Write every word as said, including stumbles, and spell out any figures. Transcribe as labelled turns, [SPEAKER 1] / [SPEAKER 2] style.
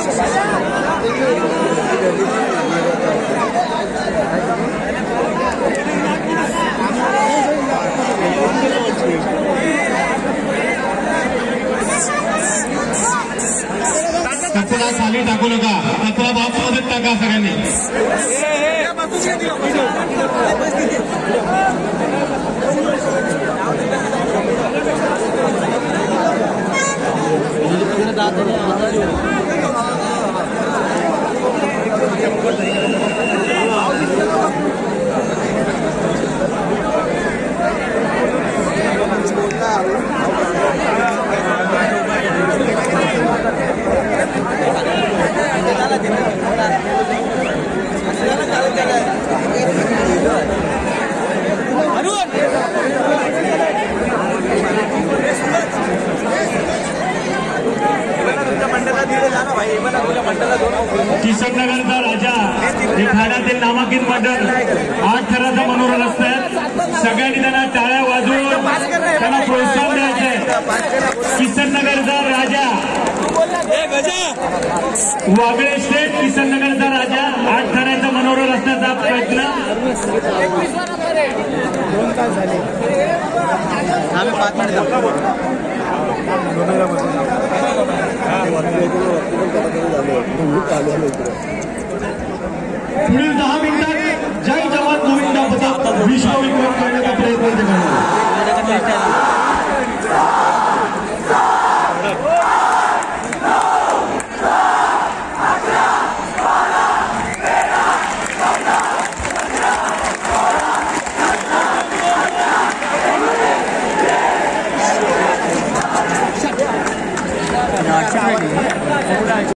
[SPEAKER 1] कचरा खाली टाकू नका, कचरा बॉक्समध्ये टाका सगळ्यांनी। किशननगरचा राजा हे ठाण्यातील नामांकित मंडळ आठ थराचा मनोरम असतात। सगळ्यांनी त्यांना टाळ्या वाजवून त्यांना प्रोत्साहन द्यायचंय। किशननगरचा राजा वागळे स्टेट किशननगरचा राजा आठ थराचा मनोरम असण्याचा प्रयत्न दोन तास झाले। आम्ही पाच मिनिट